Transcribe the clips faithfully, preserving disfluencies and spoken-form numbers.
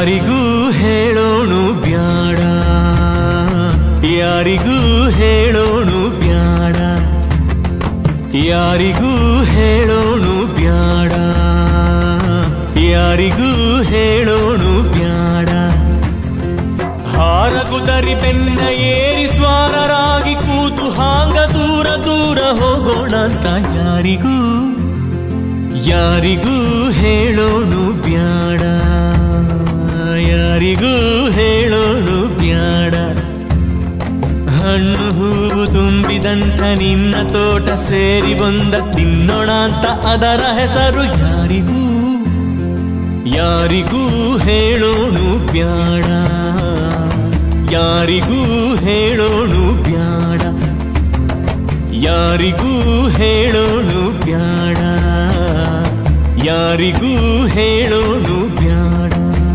ಯಾರಿಗೂ ಹೇಳೋಣು ಬ್ಯಾಡ, ಯಾರಿಗೂ ಹೇಳೋಣು ಬ್ಯಾಡ, ಯಾರಿಗೂ ಹೇಳೋಣು ಬ್ಯಾಡ, ಯಾರಿಗೂ ಹೇಳೋಣು ಬ್ಯಾಡ. ಹಾರಗುದರಿ ಬೆನ್ನ ಏರಿ ಸ್ವಾರರಾಗಿ ಕೂತು ಹಾಂಗ ದೂರ ದೂರ ಹೋಗೋಣ ಅಂತ ಯಾರಿಗೂ ಯಾರಿಗೂ ಹೇಳೋಣು ಬ್ಯಾಡ, ಯಾರಿಗೂ ಹೇಳೋಣು ಬ್ಯಾಡ. ಹಣ್ಣು ಹೂವು ತುಂಬಿದಂಥ ನಿನ್ನ ತೋಟ ಸೇರಿ ಬಂದ ತಿನ್ನೋಣ ಅಂತ ಅದರ ಹೆಸರು ಯಾರಿಗೂ ಯಾರಿಗೂ ಹೇಳೋಣು ಬ್ಯಾಡ, ಯಾರಿಗೂ ಹೇಳೋಣು ಬ್ಯಾಡ, ಯಾರಿಗೂ ಹೇಳೋಣು ಬ್ಯಾಡ, ಯಾರಿಗೂ ಹೇಳೋಣು ಬ್ಯಾಡ.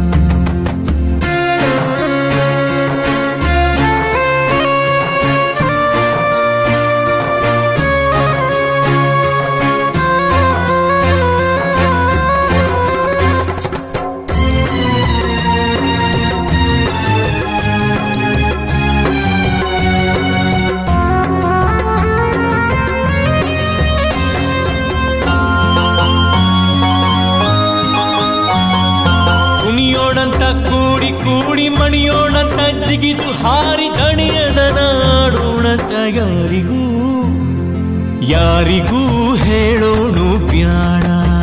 ಕುಣಿಯೋಣಂತ ಕೂಡಿ ಕೂಡಿ ಮಣಿಯೋಣಂತ ಜಿಗಿದು ಹಾರಿ ದಣಿಯದ ನಾಡೋಣಂತ ಯಾರಿಗೂ ಯಾರಿಗೂ ಹೇಳೋಣು ಬ್ಯಾಡ,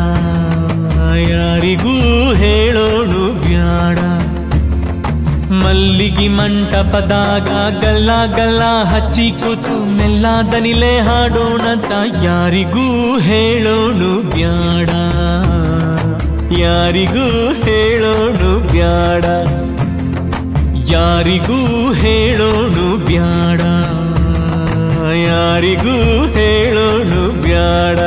ಯಾರಿಗೂ ಹೇಳೋಣು ಬ್ಯಾಡ. ಮಲ್ಲಿಗೆ ಮಂಟಪದಾಗ ಗಲ್ಲ ಗಲ್ಲ ಹಚ್ಚಿ ಕೂತು ಮೆಲ್ಲ ದನಿಲೆ ಹಾಡೋಣಂತ ಯಾರಿಗೂ ಹೇಳೋಣು ಬ್ಯಾಡ, ಯಾರಿಗೂ ಹೇಳೋಣು ಬ್ಯಾಡ, ಯಾರಿಗೂ ಹೇಳೋಣು ಬ್ಯಾಡ, ಯಾರಿಗೂ ಹೇಳೋಣು ಬ್ಯಾಡ.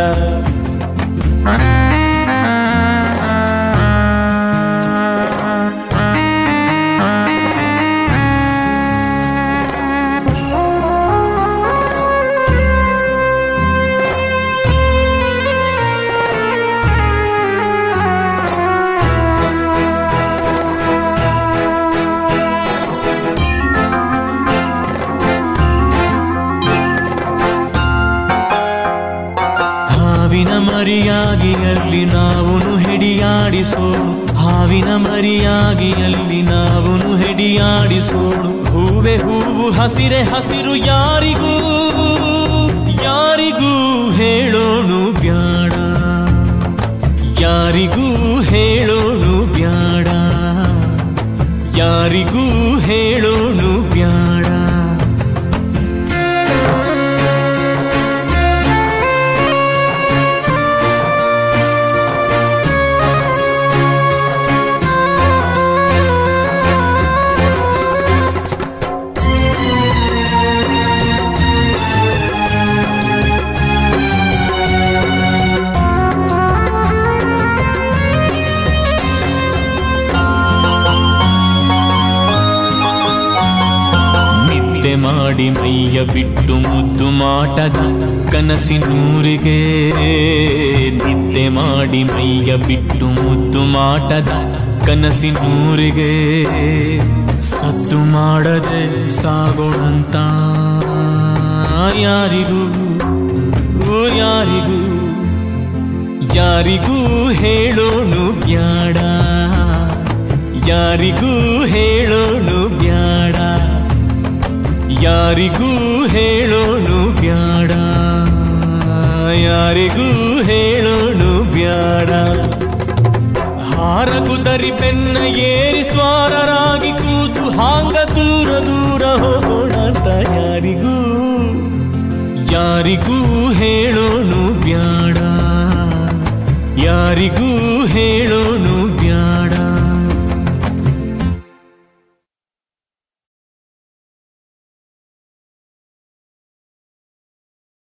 ಹಾವಿನ ಮರಿಯಾಗಿ ಅಲ್ಲಿ ನಾವುನು ಹೆಡಿಯಾಡಿಸೋಡು, ಹಾವಿನ ಮರಿಯಾಗಿ ಅಲ್ಲಿ ನಾವುನು ಹೆಡಿಯಾಡಿಸೋಡು. ಹೂವೆ ಹೂವು ಹಸಿರೆ ಹಸಿರು ಯಾರಿಗೂ ಯಾರಿಗೂ ಹೇಳೋಣು ಬ್ಯಾಡ, ಯಾರಿಗೂ ಹೇಳೋಣು ಬ್ಯಾಡ, ಯಾರಿಗೂ ಹೇಳೋಣು ಬ್ಯಾಡ. ನಿದ್ದೆ ಮಾಡಿ ಮೈಯ ಬಿಟ್ಟು ಮುದ್ದು ಮಾಟದ ಕನಸಿನೂರಿಗೆ, ನಿದ್ದೆ ಮಾಡಿ ಮೈಯ ಬಿಟ್ಟು ಮುದ್ದು ಮಾಟದ ಕನಸಿನೂರಿಗೆ. ಸದ್ದು ಮಾಡದೆ ಸಾಗೋಣಂತ ಯಾರಿಗೂ ಯಾರಿಗೂ ಯಾರಿಗೂ ಹೇಳೋಣು ಬ್ಯಾಡ, ಯಾರಿಗೂ ಹೇಳೋಣು ಬ್ಯಾಡ, ಯಾರಿಗೂ ಹೇಳೋಣು ಬ್ಯಾಡ, ಯಾರಿಗೂ ಹೇಳೋಣು ಬ್ಯಾಡ. ಹಾರಗುದರಿ ಬೆನ್ನ ಏರಿ ಸ್ವಾರರಾಗಿ ಕೂತು ಹಾಂಗ ದೂರ ದೂರ ಹೋಗೋಣ ಅಂತ ಯಾರಿಗೂ ಯಾರಿಗೂ ಹೇಳೋಣು ಬ್ಯಾಡ, ಯಾರಿಗೂ ಹೇಳೋಣು